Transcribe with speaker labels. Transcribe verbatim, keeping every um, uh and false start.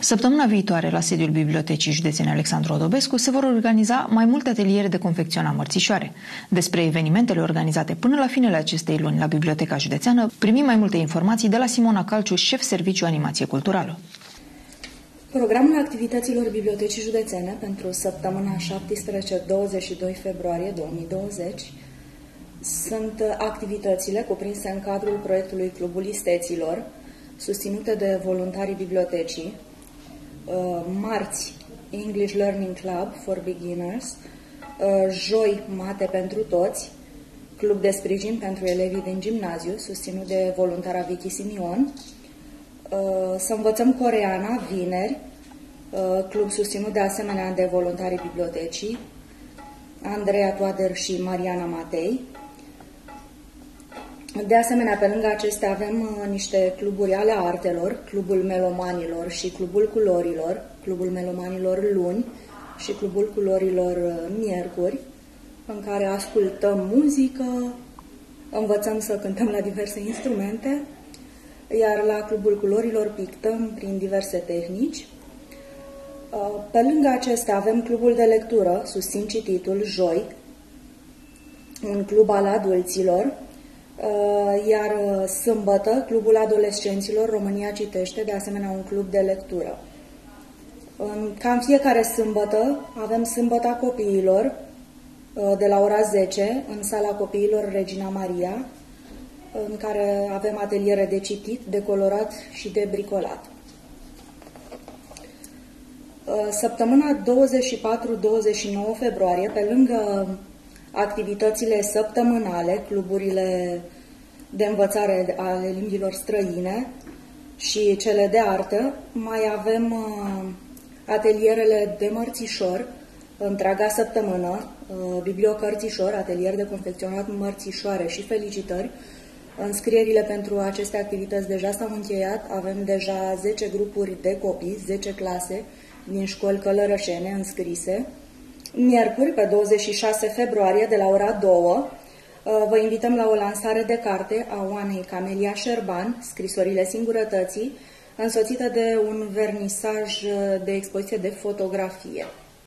Speaker 1: Săptămâna viitoare, la sediul Bibliotecii Județene Alexandru Odobescu, se vor organiza mai multe ateliere de confecționat mărțișoare. Despre evenimentele organizate până la finele acestei luni la Biblioteca Județeană, primim mai multe informații de la Simona Calciu, șef serviciu animație culturală.
Speaker 2: Programul activităților Bibliotecii Județene pentru săptămâna șaptesprezece douăzeci și doi februarie două mii douăzeci sunt activitățile cuprinse în cadrul proiectului Clubul Isteților, susținute de voluntarii bibliotecii, marți English Learning Club for Beginners, joi Mate pentru toți, club de sprijin pentru elevii din gimnaziu, susținut de voluntara Vicky Simion, să învățăm coreeana vineri, club susținut de asemenea de voluntarii bibliotecii, Andreea Toader și Mariana Matei. De asemenea, pe lângă acestea avem niște cluburi ale artelor, Clubul Melomanilor și Clubul Culorilor, Clubul Melomanilor luni și Clubul Culorilor miercuri, în care ascultăm muzică, învățăm să cântăm la diverse instrumente, iar la Clubul Culorilor pictăm prin diverse tehnici. Pe lângă acestea avem Clubul de Lectură, susțin cititul, joi, un club al adulților, iar sâmbătă, Clubul Adolescenților România Citește, de asemenea un club de lectură. Cam fiecare sâmbătă avem Sâmbăta Copiilor, de la ora zece, în Sala Copiilor Regina Maria, în care avem ateliere de citit, de colorat și de bricolat. Săptămâna douăzeci și patru douăzeci și nouă februarie, pe lângă activitățile săptămânale, cluburile de învățare ale limbilor străine și cele de artă, mai avem atelierele de mărțișor, întreaga săptămână, bibliocărțișor, atelier de confecționat mărțișoare și felicitări. Înscrierile pentru aceste activități deja s-au încheiat, avem deja zece grupuri de copii, zece clase din școli călărășene înscrise. Miercuri, pe douăzeci și șase februarie, de la ora două, vă invităm la o lansare de carte a Oanei Camelia Șerban, Scrisorile Singurătății, însoțită de un vernisaj de expoziție de fotografie.